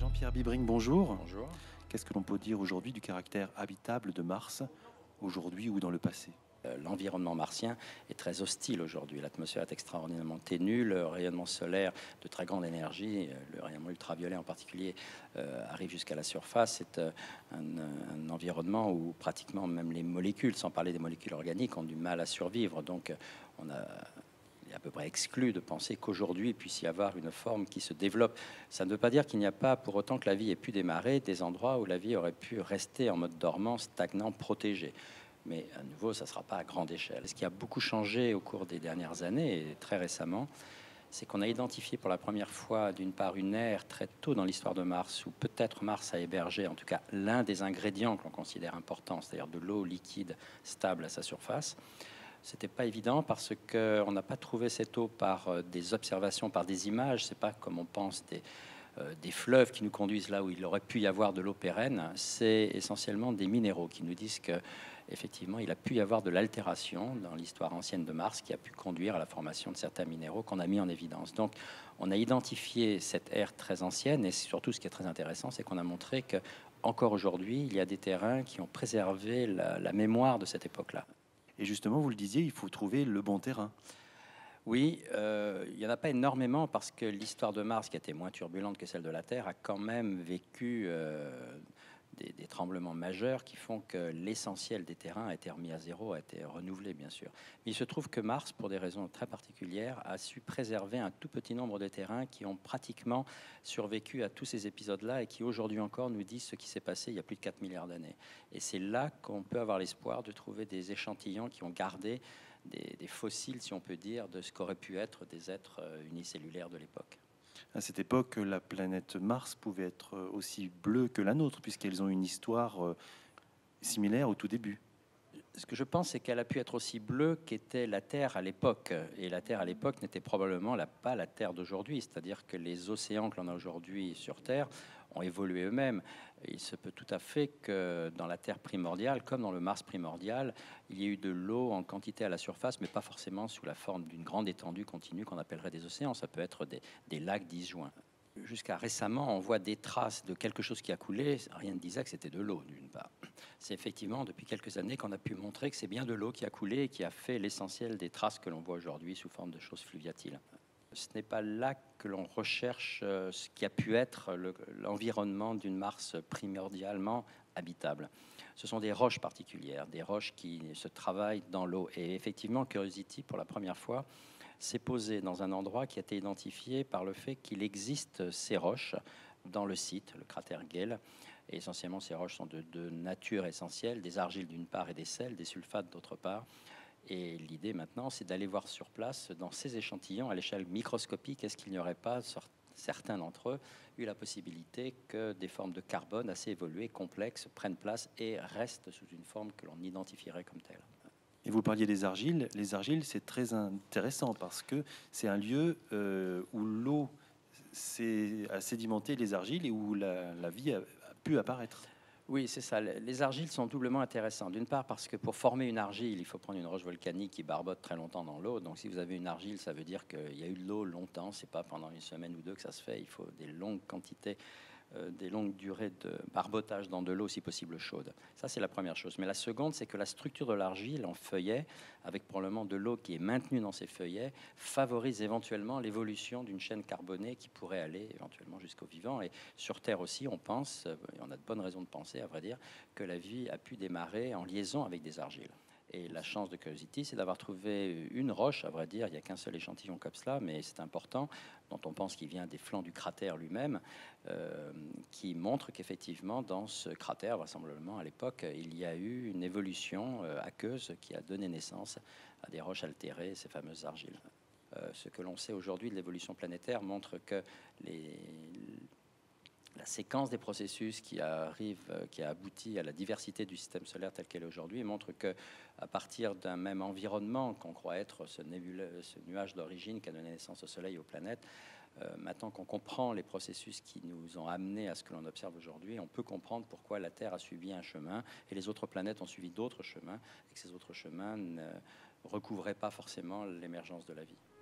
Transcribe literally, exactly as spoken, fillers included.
Jean-Pierre Bibring, bonjour. Bonjour. Qu'est-ce que l'on peut dire aujourd'hui du caractère habitable de Mars, aujourd'hui ou dans le passé? Euh, L'environnement martien est très hostile aujourd'hui. L'atmosphère est extraordinairement ténue, le rayonnement solaire de très grande énergie, euh, le rayonnement ultraviolet en particulier, euh, arrive jusqu'à la surface. C'est euh, un, un environnement où pratiquement même les molécules, sans parler des molécules organiques, ont du mal à survivre. Donc euh, on a il est à peu près exclu de penser qu'aujourd'hui il puisse y avoir une forme qui se développe. Ça ne veut pas dire qu'il n'y a pas pour autant que la vie ait pu démarrer des endroits où la vie aurait pu rester en mode dormant, stagnant, protégé. Mais à nouveau, ça ne sera pas à grande échelle. Ce qui a beaucoup changé au cours des dernières années, et très récemment, c'est qu'on a identifié pour la première fois, d'une part, une ère très tôt dans l'histoire de Mars, où peut-être Mars a hébergé, en tout cas, l'un des ingrédients que l'on considère importants, c'est-à-dire de l'eau liquide stable à sa surface. C'était pas évident parce qu'on n'a pas trouvé cette eau par des observations, par des images. C'est pas comme on pense des, euh, des fleuves qui nous conduisent là où il aurait pu y avoir de l'eau pérenne. C'est essentiellement des minéraux qui nous disent que effectivement, il a pu y avoir de l'altération dans l'histoire ancienne de Mars qui a pu conduire à la formation de certains minéraux qu'on a mis en évidence. Donc, on a identifié cette ère très ancienne et surtout, ce qui est très intéressant, c'est qu'on a montré que encore aujourd'hui, il y a des terrains qui ont préservé la, la mémoire de cette époque-là. Et justement, vous le disiez, il faut trouver le bon terrain. Oui, euh, il n'y en a pas énormément parce que l'histoire de Mars, qui était moins turbulente que celle de la Terre, a quand même vécu euh, des, des tremblements majeurs qui font que l'essentiel des terrains a été remis à zéro, a été renouvelé, bien sûr. Mais il se trouve que Mars, pour des raisons très particulières, a su préserver un tout petit nombre de terrains qui ont pratiquement survécu à tous ces épisodes-là et qui aujourd'hui encore nous disent ce qui s'est passé il y a plus de quatre milliards d'années. Et c'est là qu'on peut avoir l'espoir de trouver des échantillons qui ont gardé Des, des fossiles, si on peut dire, de ce qu'auraient pu être des êtres unicellulaires de l'époque. À cette époque, la planète Mars pouvait être aussi bleue que la nôtre, puisqu'elles ont une histoire euh, similaire au tout début. Ce que je pense, c'est qu'elle a pu être aussi bleue qu'était la Terre à l'époque. Et la Terre à l'époque n'était probablement la, pas la Terre d'aujourd'hui. C'est-à-dire que les océans que l'on a aujourd'hui sur Terre ont évolué eux-mêmes. Il se peut tout à fait que dans la Terre primordiale, comme dans le Mars primordial, il y ait eu de l'eau en quantité à la surface, mais pas forcément sous la forme d'une grande étendue continue qu'on appellerait des océans. Ça peut être des, des lacs disjoints. Jusqu'à récemment, on voit des traces de quelque chose qui a coulé. Rien ne disait que c'était de l'eau, d'une part. C'est effectivement depuis quelques années qu'on a pu montrer que c'est bien de l'eau qui a coulé et qui a fait l'essentiel des traces que l'on voit aujourd'hui sous forme de choses fluviatiles. Ce n'est pas là que l'on recherche ce qui a pu être le, l'environnement d'une Mars primordialement habitable. Ce sont des roches particulières, des roches qui se travaillent dans l'eau. Et effectivement, Curiosity, pour la première fois, s'est posé dans un endroit qui a été identifié par le fait qu'il existe ces roches dans le site, le cratère Gale. Et essentiellement, ces roches sont de, de nature essentielle, des argiles d'une part et des sels, des sulfates d'autre part. Et l'idée maintenant, c'est d'aller voir sur place, dans ces échantillons, à l'échelle microscopique, est-ce qu'il n'y aurait pas, certains d'entre eux, eu la possibilité que des formes de carbone assez évoluées, complexes, prennent place et restent sous une forme que l'on identifierait comme telle. Et vous parliez des argiles. Les argiles, c'est très intéressant parce que c'est un lieu euh, où l'eau a sédimenté les argiles et où la, la vie a, a pu apparaître. Oui, c'est ça. Les argiles sont doublement intéressants. D'une part, parce que pour former une argile, il faut prendre une roche volcanique qui barbote très longtemps dans l'eau. Donc, si vous avez une argile, ça veut dire qu'il y a eu de l'eau longtemps. C'est pas pendant une semaine ou deux que ça se fait. Il faut des longues quantités, euh, des longues durées de barbotage dans de l'eau, si possible chaude. Ça, c'est la première chose. Mais la seconde, c'est que la structure de l'argile en feuillet, avec probablement de l'eau qui est maintenue dans ces feuillets, favorise éventuellement l'évolution d'une chaîne carbonée qui pourrait aller éventuellement jusqu'au vivant. Et sur Terre aussi, on pense, et on a de bonnes raisons de penser, à vrai dire, que la vie a pu démarrer en liaison avec des argiles. Et la chance de Curiosity, c'est d'avoir trouvé une roche, à vrai dire, il n'y a qu'un seul échantillon comme cela, mais c'est important, dont on pense qu'il vient des flancs du cratère lui-même, euh, qui montre qu'effectivement, dans ce cratère, vraisemblablement à l'époque, il y a eu une évolution euh, aqueuse qui a donné naissance à des roches altérées, ces fameuses argiles. Euh, ce que l'on sait aujourd'hui de l'évolution planétaire montre que les... la séquence des processus qui arrive, qui a abouti à la diversité du système solaire tel qu'elle est aujourd'hui montre que, à partir d'un même environnement qu'on croit être ce, nébuleux, ce nuage d'origine qui a donné naissance au Soleil et aux planètes, euh, maintenant qu'on comprend les processus qui nous ont amenés à ce que l'on observe aujourd'hui, on peut comprendre pourquoi la Terre a suivi un chemin et les autres planètes ont suivi d'autres chemins et que ces autres chemins ne recouvraient pas forcément l'émergence de la vie.